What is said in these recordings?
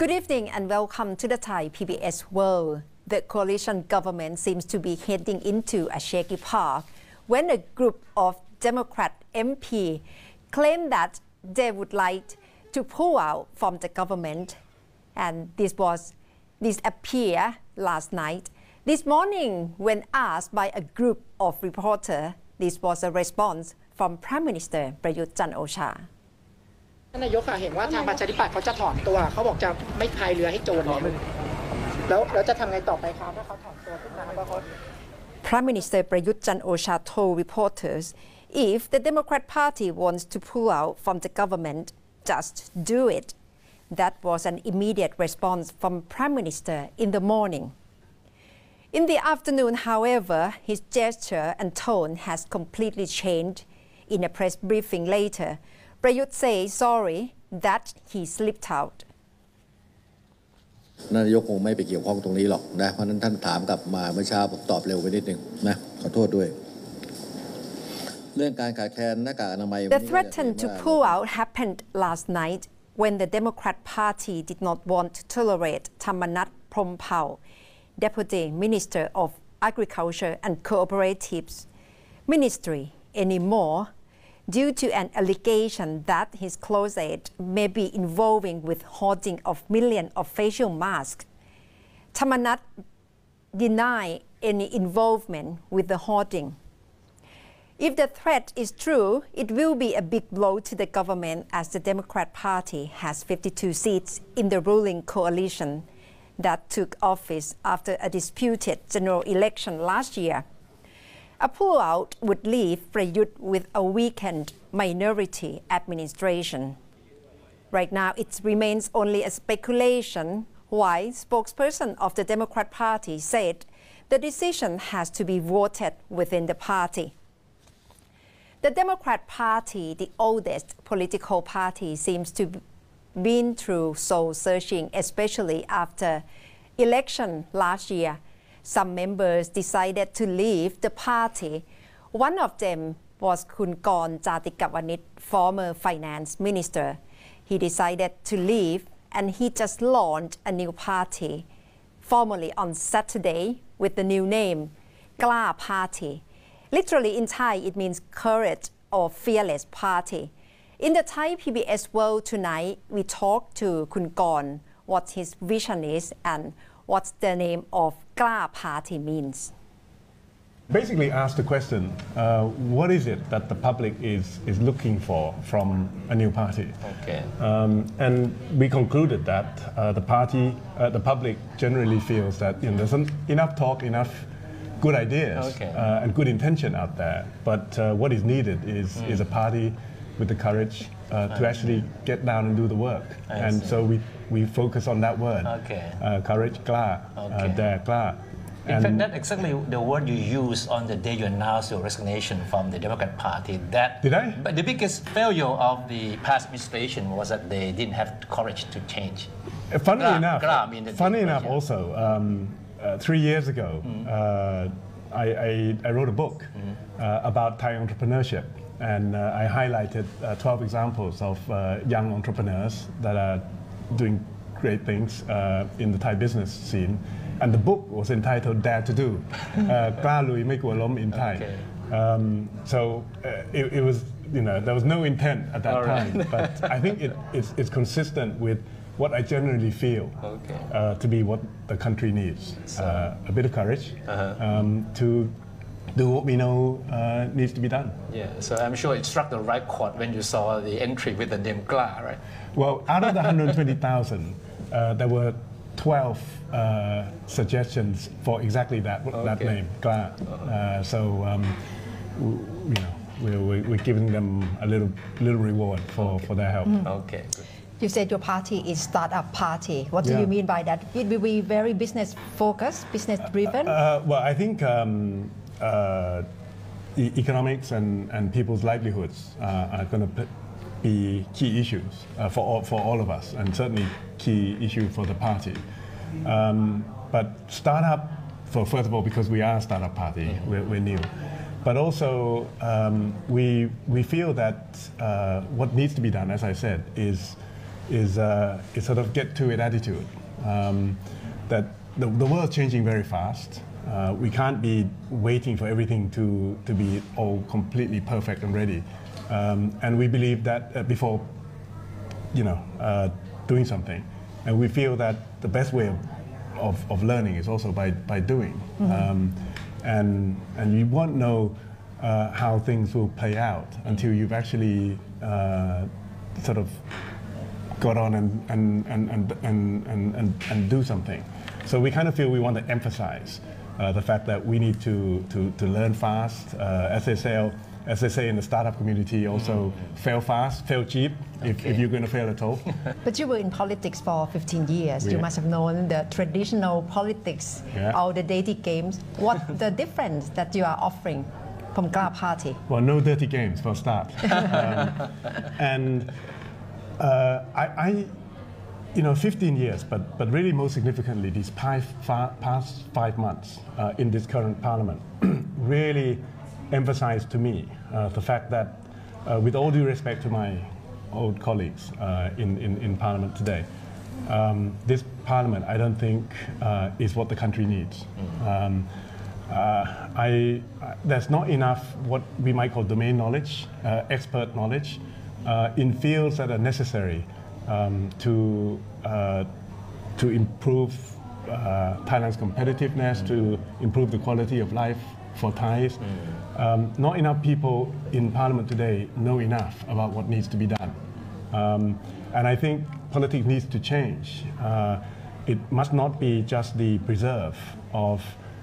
Good evening and welcome to the Thai PBS World. The coalition government seems to be heading into a shaky path when a group of Democrat MP claimed that they would like to pull out from the government, and this appeared last night. This morning, when asked by a group of reporters, this was a response from Prime Minister ประยุทธ์ จันทร์โอชานายกเห็นว่าทางประชาธิปัตย์เขาจะถอนตัวเขาบอกจะไม่พายเรือให้โจรแล้วจะทำไงต่อไปครับถ้าเขาถอนตัวขึ้นมาว่าเขา Prime Minister ประยุทธ์ จันทร์โอชา told reporters if the Democrat Party wants to pull out from the government, just do it. That was an immediate response from Prime Minister in the morning. In the afternoon, however, his gesture and tone has completely changed. In a press briefing later, Prayut says sorry that he slipped out. นายกคงไม่ไปเกี่ยวข้องตรงนี้หรอกนะเพราะนั้นท่านถามกลับมาเมื่อเช้าผมตอบเร็วไปนิดนึงนะขอโทษด้วยเรื่องการขาดแคลนหน้ากากอนามัย The threat to pull out happened last night when the Democrat Party did not want to tolerate Thamarat Phrompao, Deputy Minister of Agriculture and Cooperatives Ministry anymore, due to an allegation that his closet may be involving with hoarding of millions of facial masks. Thamarat denied any involvement with the hoarding. If the threat is true, it will be a big blow to the government as the Democrat Party has 52 seats in the ruling coalition that took office after a disputed general election last year. A pullout would leave Prayut with a weakened minority administration. Right now, it remains only a speculation, while spokesperson of the Democrat Party said the decision has to be voted within the party. The Democrat Party, the oldest political party, seems to have been through soul-searching, especially after election last year. Some members decided to leave the party. One of them was Korn Chatikavanij, former finance minister. He decided to leave and he just launched a new party, formally on Saturday with the new name, Kla Party. Literally in Thai, it means courage or fearless party. In the Thai PBS World tonight, we talk to Korn what his vision is and what the name of Kla Party means. Basically ask the question, what is it that the public is looking for from a new party? Okay. And we concluded that the public generally feels that there's enough talk, enough good ideas and good intention out there. But what is needed is a party with the courage to actually get down and do the work. So we focus on that word, courage, Kla, dare, Kla. In fact, that's exactly the word you used on the day you announced your resignation from the Democrat Party. Did I? But the biggest failure of the past administration was that they didn't have courage to change. Funny enough, also, 3 years ago, I wrote a book about Thai entrepreneurship. And I highlighted 12 examples of young entrepreneurs that are doing great things in the Thai business scene. And the book was entitled Dare to Do, กล้าลุยไม่กลัวล้ม in Thai. So it was, there was no intent at that time. But I think it's consistent with what I generally feel to be what the country needs. A bit of courage to do what we know needs to be done. Yeah, so I'm sure it struck the right chord when you saw the entry with the name Kla, right? Well, out of the 120,000, there were 12 suggestions for exactly that name, Kla. So, we're giving them a little reward for their help. Okay, good. You said your party is startup party. What do you mean by that? It will be very business focused, business driven? Well, I think economics and people's livelihoods are going to be key issues for all of us, and certainly key issue for the party. But startup, first of all, because we are a startup party, we're new. But also, we feel that what needs to be done, as I said, is is sort of get to it attitude. That the world's changing very fast. We can't be waiting for everything to be all completely perfect and ready. And we believe that before, doing something, and we feel that the best way of learning is also by doing. And you won't know how things will play out until you've actually sort of got on and do something. So we kind of feel we want to emphasize the fact that we need to learn fast. As they say in the startup community, also fail fast, fail cheap, if you're going to fail at all. But you were in politics for 15 years. Yeah. You must have known the traditional politics, all the dirty games. What the difference that you are offering from Kla Party? Well, no dirty games for a start. I 15 years, but really most significantly, these past 5 months in this current parliament really emphasized to me the fact that, with all due respect to my old colleagues in parliament today, this parliament, I don't think, is what the country needs. There's not enough what we might call domain knowledge, expert knowledge, in fields that are necessary to improve Thailand's competitiveness, to improve the quality of life for Thais. Not enough people in Parliament today know enough about what needs to be done. And I think politics needs to change. It must not be just the preserve of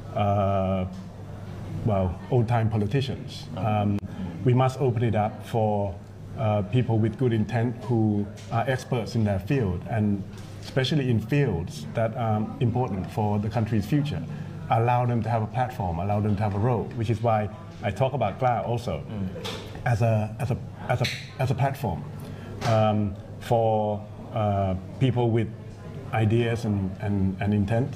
old-time politicians. We must open it up for people with good intent who are experts in their field, and especially in fields that are important for the country's future. Allow them to have a platform, allow them to have a role, which is why I talk about Kla also as a platform for people with ideas and intent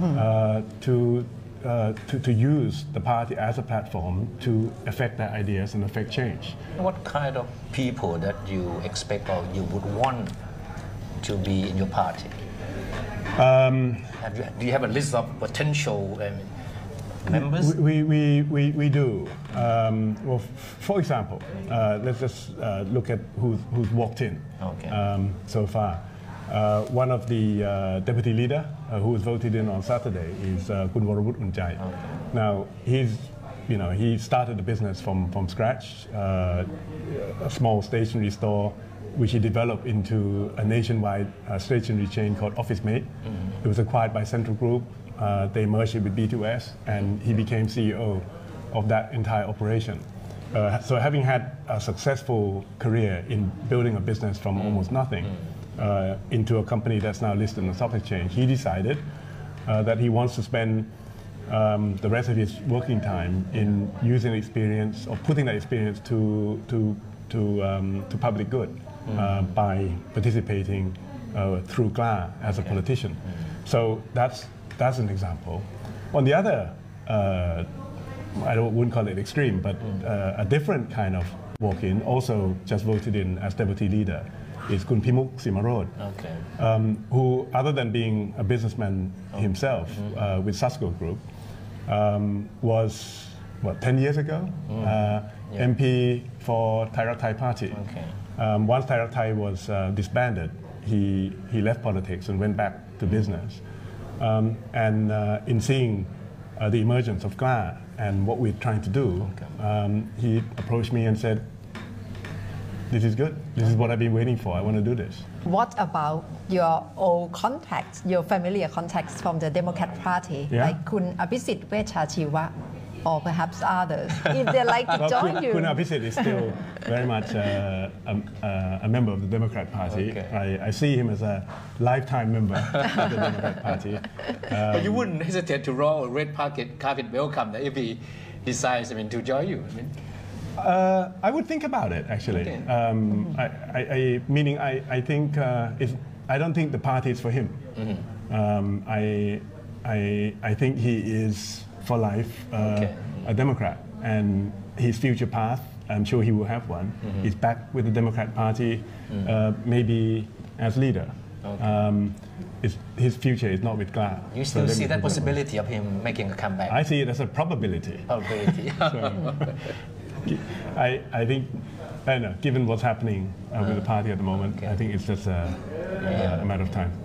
to use the party as a platform to affect their ideas and affect change. What kind of people that you expect or you would want to be in your party? Do you have a list of potential members? We do. Well, for example, let's just look at who's walked in so far. One of the deputy leader who was voted in on Saturday is Kun Waravut Unjai. Now he started the business from scratch, a small stationery store, which he developed into a nationwide stationery chain called Office Mate. It was acquired by Central Group. They merged it with B2S, and he became CEO of that entire operation. So having had a successful career in building a business from almost nothing into a company that's now listed on the stock exchange, he decided that he wants to spend the rest of his working time in using experience or putting that experience to public good by participating through Kla as a politician. So that's an example. On the other, wouldn't call it extreme, but a different kind of walk-in, also just voted in as deputy leader, is Kun Pimuk Simarod, who, other than being a businessman himself with Sasko Group, was, 10 years ago, MP for Thai Party. Once Thai was disbanded, he left politics and went back to business. And in seeing the emergence of Kla and what we're trying to do, he approached me and said, "This is good. This is what I've been waiting for. I want to do this." What about your old contacts, your familiar contacts from the Democrat Party, like Kun Abhisit Vechachiwa, or perhaps others, if they like to join you? Kun Abhisit is still very much a member of the Democrat Party. I see him as a lifetime member of the Democrat Party. But you wouldn't hesitate to roll a red carpet welcome if he decides to join you? I would think about it, actually. Meaning I think I don't think the party is for him. I think he is for life a Democrat, and his future path I'm sure he will have one. He's back with the Democrat Party, maybe as leader. Okay. His future is not with Kla. You still see that possibility of him making a comeback? I see it as a probability. Probability. I think, I don't know, given what's happening with the party at the moment, I think it's just a matter of time.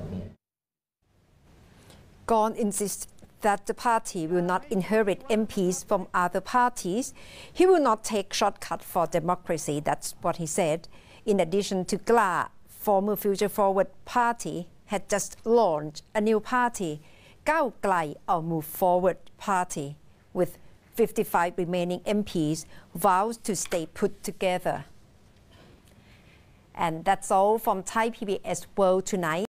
Korn insists that the party will not inherit MPs from other parties. He will not take shortcuts for democracy, that's what he said. In addition to Kla, former Future Forward Party had just launched a new party, Khao Klai or Move Forward Party, with 55 remaining MPs vows to stay put together. And that's all from Thai PBS World tonight.